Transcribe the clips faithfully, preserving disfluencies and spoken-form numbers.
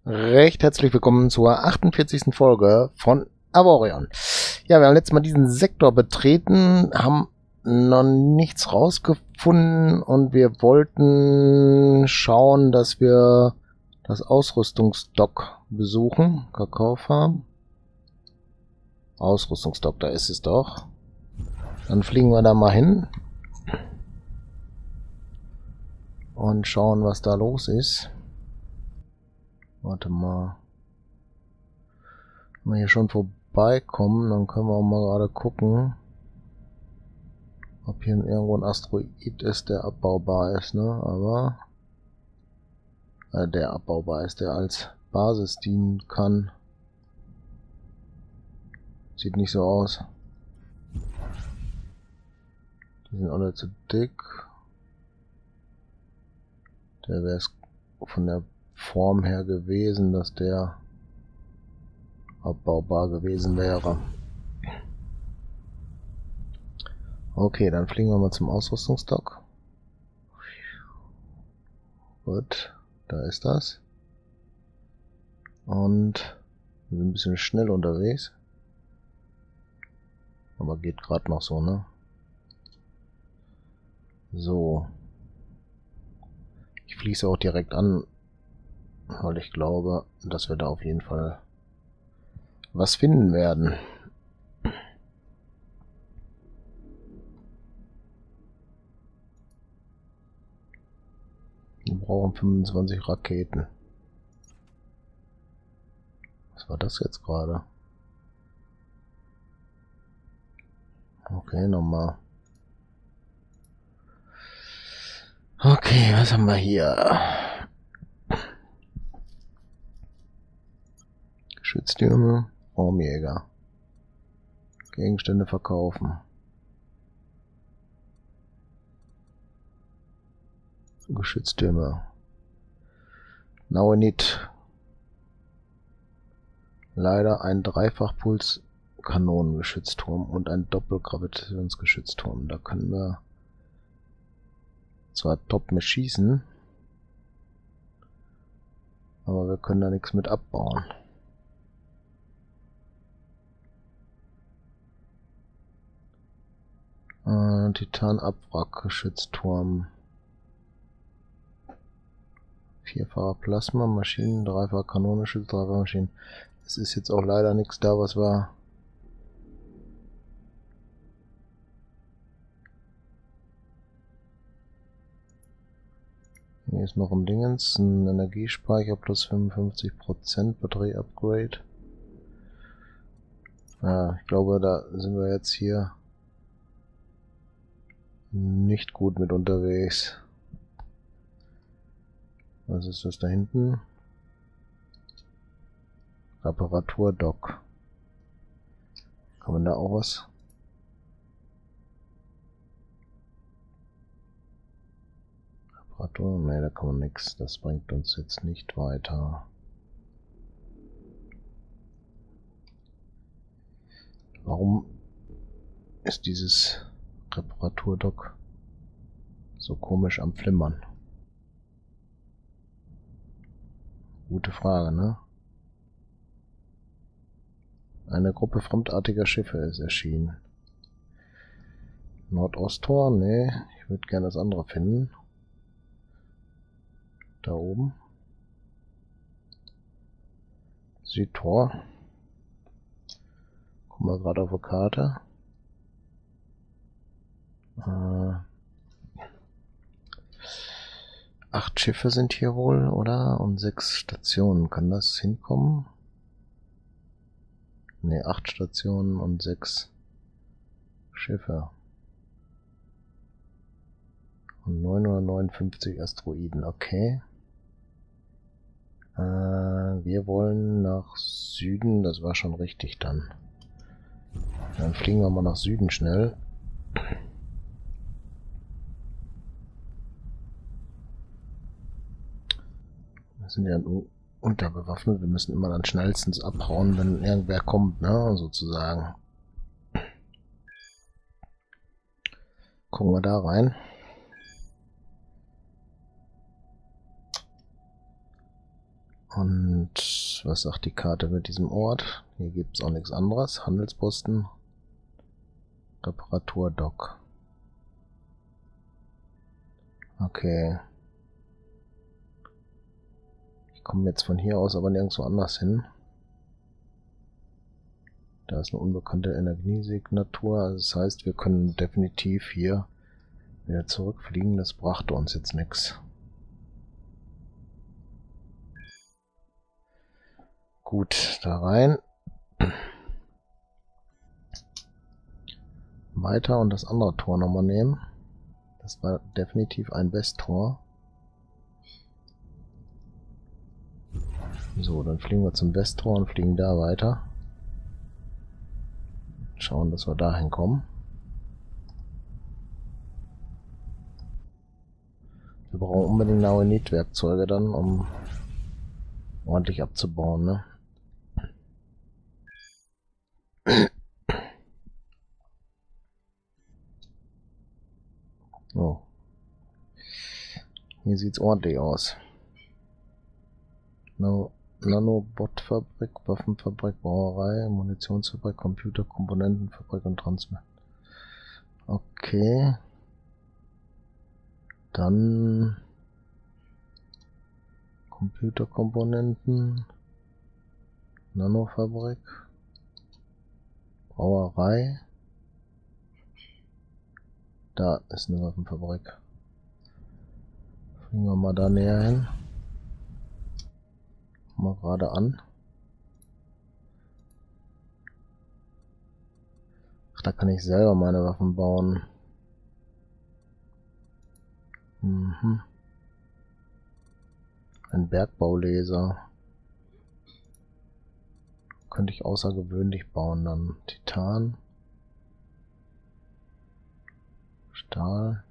Recht herzlich willkommen zur achtundvierzigsten Folge von Avorion. Ja, wir haben letztes Mal diesen Sektor betreten, haben noch nichts rausgefunden und wir wollten schauen, dass wir das Ausrüstungsdock besuchen. Kakaofarm. Ausrüstungsdock, da ist es doch. Dann fliegen wir da mal hin und schauen, was da los ist. Warte mal. Wenn wir hier schon vorbeikommen, dann können wir auch mal gerade gucken, ob hier irgendwo ein Asteroid ist, der abbaubar ist, ne? Aber äh, der abbaubar ist, der als Basis dienen kann. Sieht nicht so aus. Die sind alle zu dick. Der wäre es von der Form her gewesen, dass der abbaubar gewesen wäre. Okay, dann fliegen wir mal zum Ausrüstungsdock. Gut, da ist das. Und wir sind ein bisschen schnell unterwegs. Aber geht gerade noch so, ne? So. Ich fließe auch direkt an, weil ich glaube, dass wir da auf jeden Fall was finden werden. Wir brauchen fünfundzwanzig Raketen. Was war das jetzt gerade? Okay, nochmal. Okay, was haben wir hier? Geschütztürme, Raumjäger. Gegenstände verkaufen. Geschütztürme. Now in it. Leider ein Dreifachpuls-Kanonengeschützturm und ein Doppelgravitationsgeschützturm. Da können wir zwar top mit schießen, aber wir können da nichts mit abbauen. Äh, Titan-Abwrack-Geschützturm. Vierfacher Plasma, Maschinen, dreifacher Kanonengeschütz, dreifacher Maschinen. Es ist jetzt auch leider nichts da, was wir... Hier ist noch ein Dingens, ein Energiespeicher plus fünfundfünfzig Prozent Batterie-Upgrade. Ja, ich glaube, da sind wir jetzt hier nicht gut mit unterwegs. Was ist das da hinten? Reparaturdock. Kann man da auch was? Reparatur? Ne, da kann man nichts. Das bringt uns jetzt nicht weiter. Warum ist dieses Reparaturdock so komisch am Flimmern? Gute Frage, ne? Eine Gruppe fremdartiger Schiffe ist erschienen. Nordosttor? Ne, ich würde gerne das andere finden. Da oben. Südtor. Gucken wir gerade auf die Karte. Äh, acht Schiffe sind hier wohl, oder? Und sechs Stationen. Kann das hinkommen? Ne, acht Stationen und sechs Schiffe. Und neunhundertneunundfünfzig Asteroiden, okay. Äh, wir wollen nach Süden, das war schon richtig dann. Dann fliegen wir mal nach Süden schnell. Wir sind ja nur unterbewaffnet, wir müssen immer dann schnellstens abhauen, wenn irgendwer kommt, ne, sozusagen. Gucken wir da rein. Und was sagt die Karte mit diesem Ort? Hier gibt es auch nichts anderes. Handelsposten. Reparaturdock. Okay. Ich komme jetzt von hier aus aber nirgendwo anders hin. Da ist eine unbekannte Energiesignatur. Also das heißt, wir können definitiv hier wieder zurückfliegen. Das brachte uns jetzt nichts. Gut, da rein. Weiter und das andere Tor nochmal nehmen. Das war definitiv ein Westtor. So, dann fliegen wir zum Westtor und fliegen da weiter. Schauen, dass wir dahin kommen. Wir brauchen unbedingt Naonit-Werkzeuge dann, um ordentlich abzubauen, ne? Oh. Hier sieht's ordentlich aus. No, Nanobotfabrik, Waffenfabrik, Brauerei, Munitionsfabrik, Computer, Komponentenfabrik und Transfer. Okay. Dann Computerkomponenten, Nanofabrik, Brauerei. Da ist eine Waffenfabrik. Fliegen wir mal da näher hin. Mal gerade an. Ach, da kann ich selber meine Waffen bauen. Mhm. Ein Bergbaulaser. Könnte ich außergewöhnlich bauen dann. Titan. Stahl.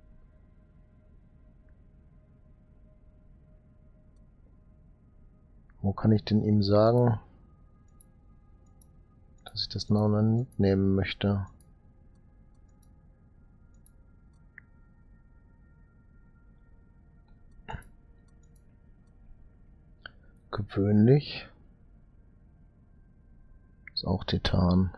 Wo kann ich denn ihm sagen, dass ich das noch nicht nehmen möchte? Gewöhnlich. Ist auch Titan.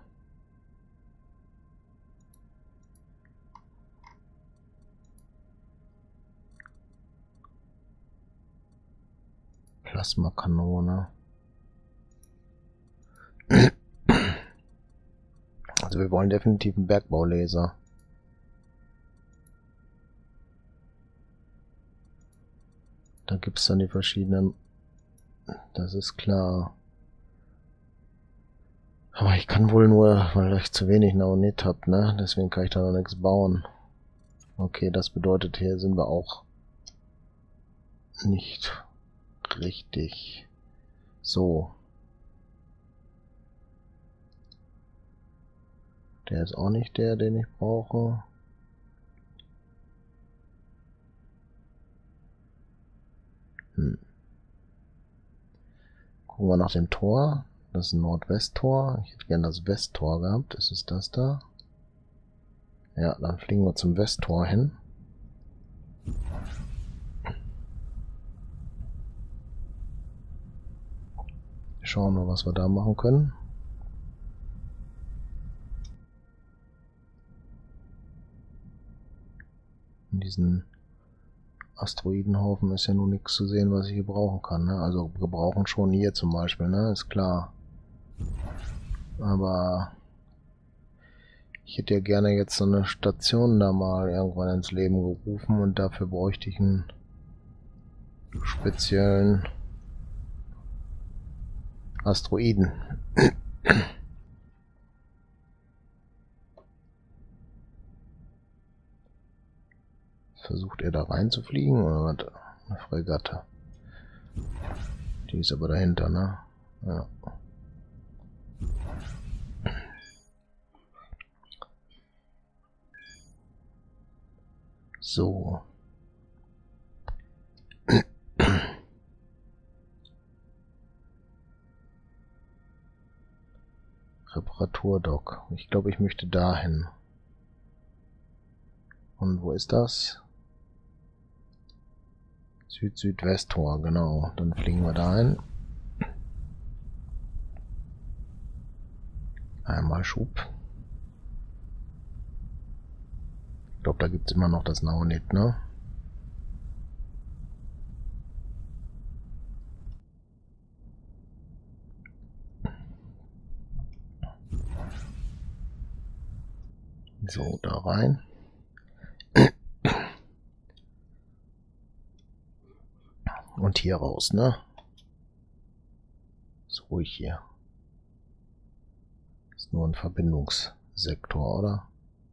Plasmakanone. Also wir wollen definitiv einen Bergbaulaser. Da gibt es dann die verschiedenen. Das ist klar. Aber ich kann wohl nur, weil ich zu wenig Naonit habe, ne? Deswegen kann ich da noch nichts bauen. Okay, das bedeutet, hier sind wir auch nicht richtig. So. Der ist auch nicht der, den ich brauche. Hm. Gucken wir nach dem Tor. Das ist ein Nordwesttor. Ich hätte gerne das Westtor gehabt. Ist es das da? Ja, dann fliegen wir zum Westtor hin. Schauen wir, was wir da machen können. In diesen Asteroidenhaufen ist ja nun nichts zu sehen, was ich gebrauchen kann. Ne? Also gebrauchen schon hier zum Beispiel, ne? Ist klar. Aber ich hätte ja gerne jetzt so eine Station da mal irgendwann ins Leben gerufen und dafür bräuchte ich einen speziellen Asteroiden. Versucht er da reinzufliegen oder was? Eine Fregatte. Die ist aber dahinter, ne? Ja. So. Reparaturdock. Ich glaube, ich möchte dahin. Und wo ist das? Süd-Südwest-Tor, genau. Dann fliegen wir da hin. Einmal Schub. Ich glaube, da gibt es immer noch das Naonit, ne? So, da rein. Und hier raus, ne? Ist ruhig hier. Ist nur ein Verbindungssektor, oder?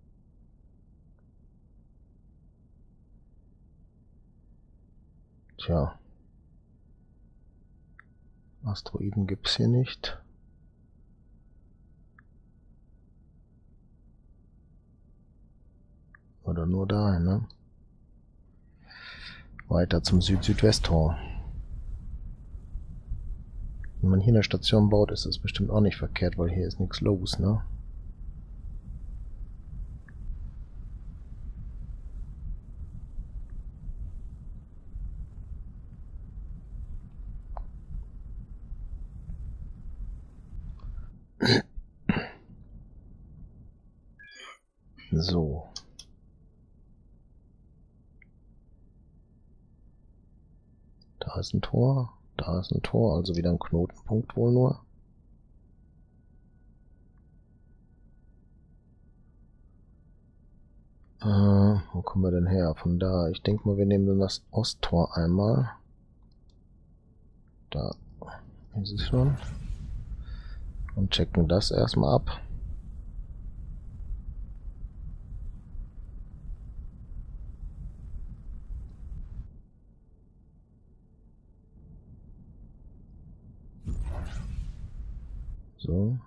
Tja. Asteroiden gibt es hier nicht. Oder nur da, ne? Weiter zum Süd-Südwest-Tor. Wenn man hier eine Station baut, ist das bestimmt auch nicht verkehrt, weil hier ist nichts los, ne? So. Da ist ein Tor, da ist ein Tor, also wieder ein Knotenpunkt wohl nur. Äh, wo kommen wir denn her? Von da. Ich denke mal, wir nehmen dann das Osttor einmal. Da ist es schon. Und checken das erstmal ab. So.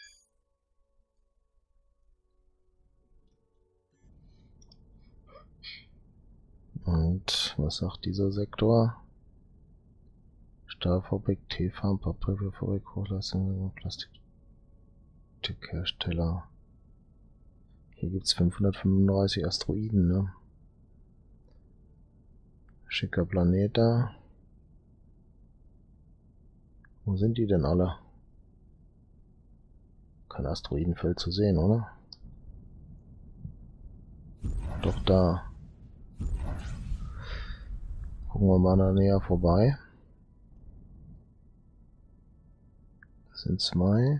Und was sagt dieser Sektor? Stahlfabrik, Teefarm, Papierfabrik, Hochleistung, Plastikhersteller. Hier gibt es fünfhundertfünfunddreißig Asteroiden, ne? Schicker Planet da. Wo sind die denn alle? Kein Asteroidenfeld zu sehen, oder? Doch da. Gucken wir mal da näher vorbei. Das sind zwei.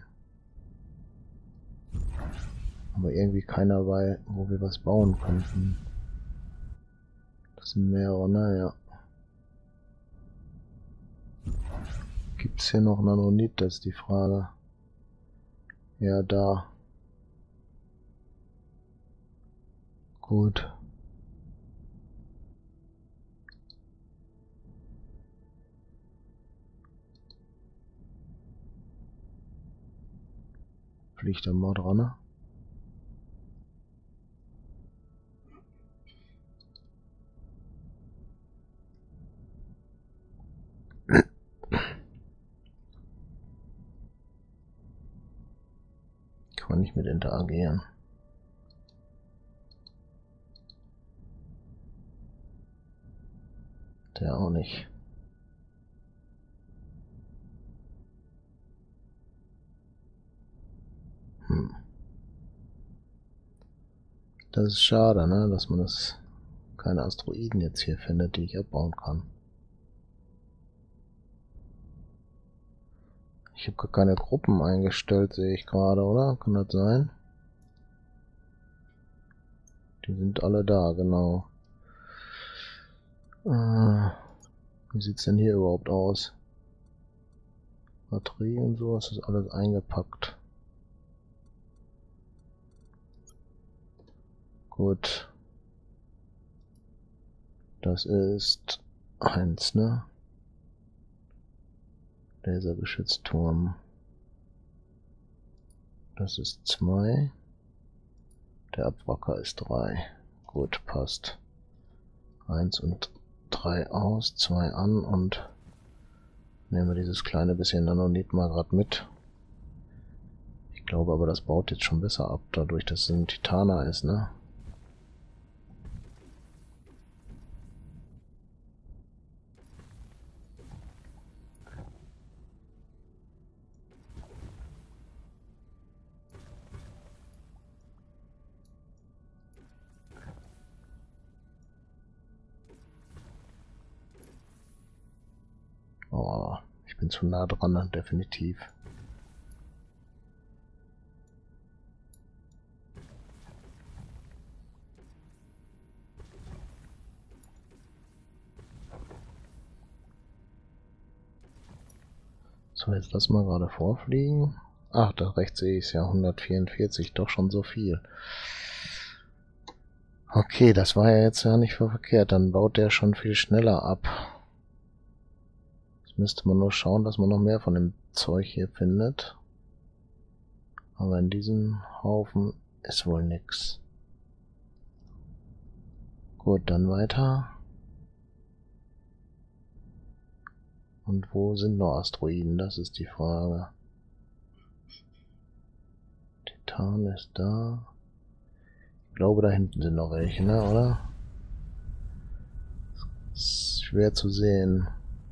Aber irgendwie keiner bei, wo wir was bauen könnten. Das sind mehrere, naja. Gibt es hier noch Nanonit, das ist die Frage. Ja, da. Gut. Fliegt da mal dran, ne? Kann man nicht mit interagieren. Der auch nicht. Hm. Das ist schade, ne, dass man das keine Asteroiden jetzt hier findet, die ich abbauen kann. Ich habe gar keine Gruppen eingestellt, sehe ich gerade, oder? Kann das sein? Die sind alle da, genau. Äh, wie sieht's denn hier überhaupt aus? Batterie und so, ist das alles eingepackt. Gut. Das ist eins, ne? Lasergeschützturm. Das ist zwei. Der Abwracker ist drei. Gut, passt. eins und drei aus, zwei an und nehmen wir dieses kleine bisschen Nanonit mal gerade mit. Ich glaube aber, das baut jetzt schon besser ab, dadurch, dass es ein Titaner ist, ne? Ich bin zu nah dran, definitiv. So, jetzt lass mal gerade vorfliegen. Ach, da rechts sehe ich es ja, hundertvierundvierzig, doch schon so viel. Okay, das war ja jetzt ja nicht verkehrt, dann baut der schon viel schneller ab. Jetzt müsste man nur schauen, dass man noch mehr von dem Zeug hier findet. Aber in diesem Haufen ist wohl nix. Gut, dann weiter. Und wo sind noch Asteroiden? Das ist die Frage. Titan ist da. Ich glaube, da hinten sind noch welche, ne, oder? Ist schwer zu sehen.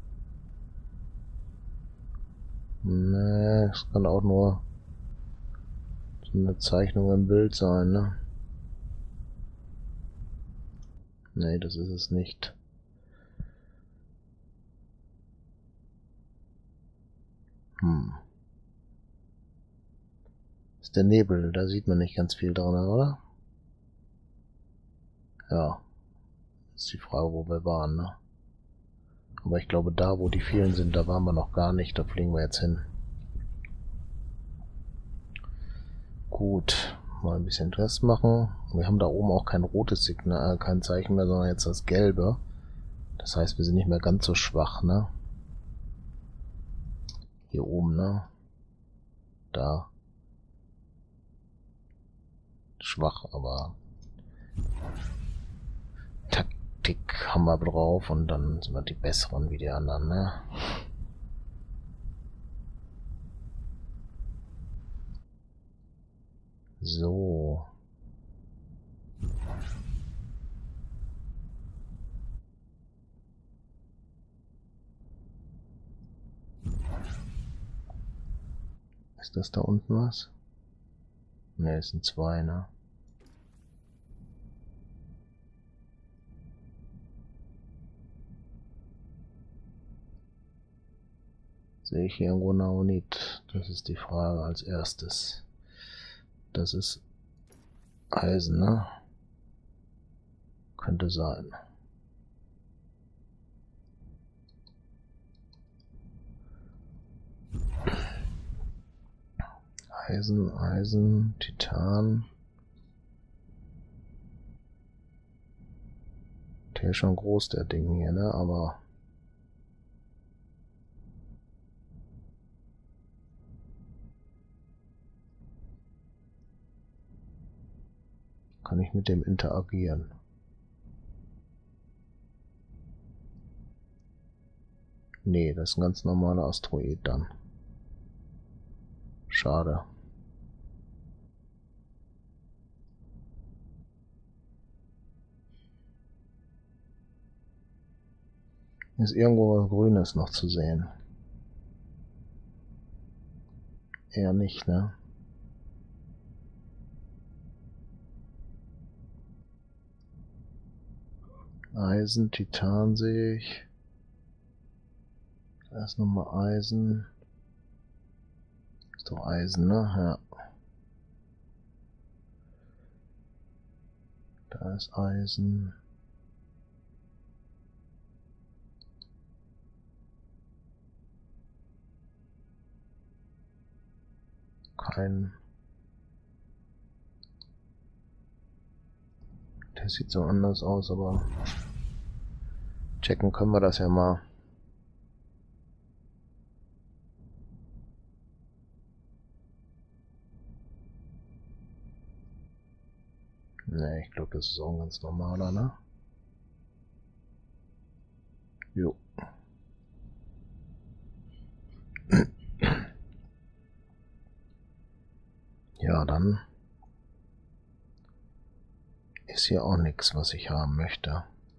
Ne, es kann auch nur so eine Zeichnung im Bild sein, ne? Ne, das ist es nicht. Hm. Ist der Nebel, da sieht man nicht ganz viel dran, oder? Ja. Ist die Frage, wo wir waren, ne? Aber ich glaube, da, wo die vielen sind, da waren wir noch gar nicht. Da fliegen wir jetzt hin. Gut. Mal ein bisschen Test machen. Wir haben da oben auch kein rotes Signal, kein Zeichen mehr, sondern jetzt das gelbe. Das heißt, wir sind nicht mehr ganz so schwach, ne? Hier oben, ne? Da. Schwach, aber Taktik haben wir drauf und dann sind wir die besseren wie die anderen, ne? So. Ist das da unten was? Ne, es sind zwei, ne? Sehe ich hier irgendwo Naonit? Das ist die Frage als erstes. Das ist Eisen, ne? Könnte sein. Eisen, Eisen, Titan. Der ist schon groß, der Ding hier, ne? Aber kann ich mit dem interagieren? Nee, das ist ein ganz normaler Asteroid dann. Schade. Ist irgendwo was Grünes noch zu sehen? Eher nicht, ne? Eisen, Titan sehe ich. Da ist nochmal Eisen. Ist doch Eisen, ne? Ja. Da ist Eisen. Kein. Der sieht so anders aus, aber checken können wir das ja mal. Ne, ich glaube, das ist auch ein ganz normaler, ne? Jo. Ja, dann ist hier auch nichts, was ich haben möchte.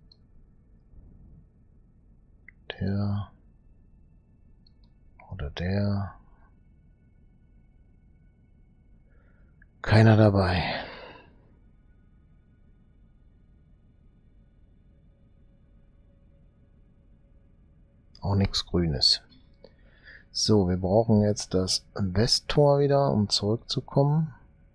Der oder der. Keiner dabei. Auch nichts Grünes. So, wir brauchen jetzt das Westtor wieder, um zurückzukommen.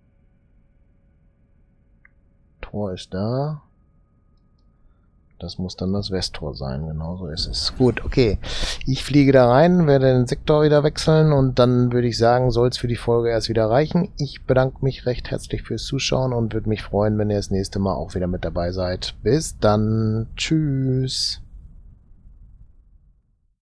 Tor ist da. Das muss dann das Westtor sein, genau so ist es. Gut, okay. Ich fliege da rein, werde den Sektor wieder wechseln und dann würde ich sagen, soll es für die Folge erst wieder reichen. Ich bedanke mich recht herzlich fürs Zuschauen und würde mich freuen, wenn ihr das nächste Mal auch wieder mit dabei seid. Bis dann. Tschüss.